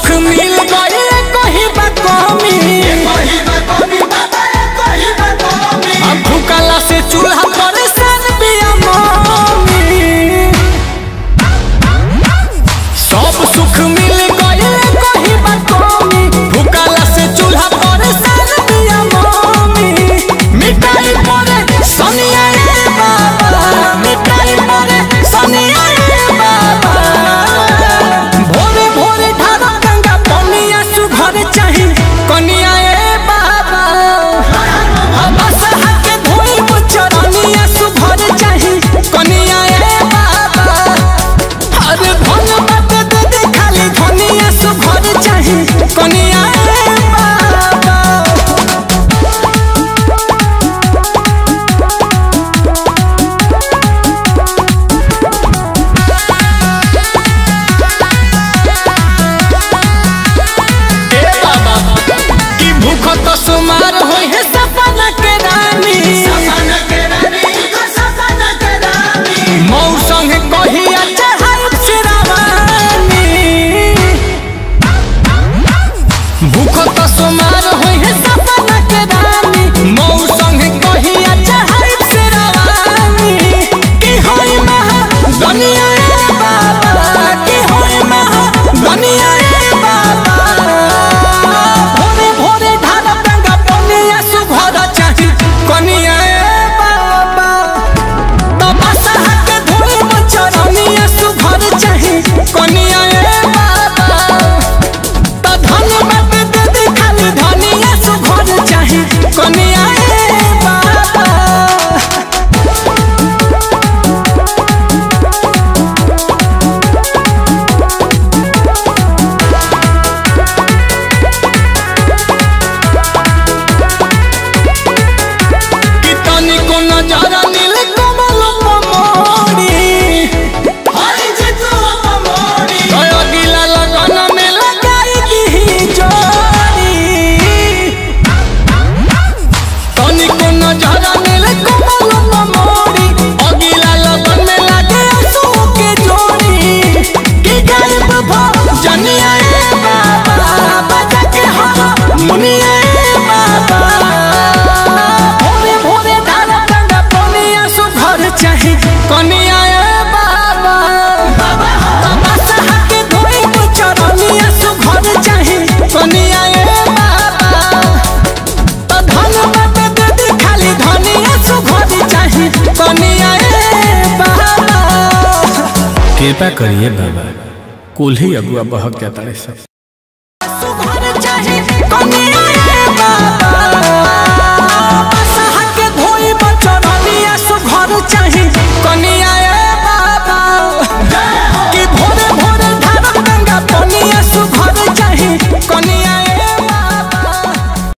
मिल गए कहीं बा कमी अब भूखला से चूल्हा पर सन बिया मम्मी सब सुख मिल गए कहीं बा कमी भूखला से चूल्हा पर सन बिया मम्मी मिठाई परे सनिया रे बाबा मिठाई परे सनिया रे बाबा भोरे भोरे ढारा गंगा पनिया सुघर चाही कनिया ए बाबा बस हाथ धोई चरनिया सुघर चाही कनिया ए बाबा अरे धन बात दे दे खाली धनिया सुघर चाही कनिया ए बाबा भूख तो सुमार होई है सपना के रानी मौसम कहिया चढ़ाई चिरावानी भूख तो सुमार होई है सपना के रानी मौसम कहिया चढ़ाई चिरावानी की होई महा दुनिया रे बाबा की होई महा दुनिया रे बाबा कनिया ए बाबा तमाशा के धोई चरनिया सुघर चाही कनिया ए बाबा त धन बात दे दे खाली धनिया सुघर चाही कनिया ए बाबा नजारा नील कमल पमोड़ी अगिला लगन में लगाई दी जोड़ी तनिको नजारा नील कमल पमोड़ी अगिला लगन में लगे आंसू के जोड़ी की गायब भ जनिया ए बाबा बजा के हो मुनिया ए बाबा चाही कनिया ए बाबा तमाशा के धोई चरनिया सुघर चाही कनिया ए बाबा त धन बात दे दे खाली धनिया सुघर चाही कनिया ए बाबा कृपा करिए बाबा कुल्ही अगुआ बहक जाता है सब सुघर चाही कनिया ए बाबा तमाशा के धोई चरनिया सुघर चाही कनिया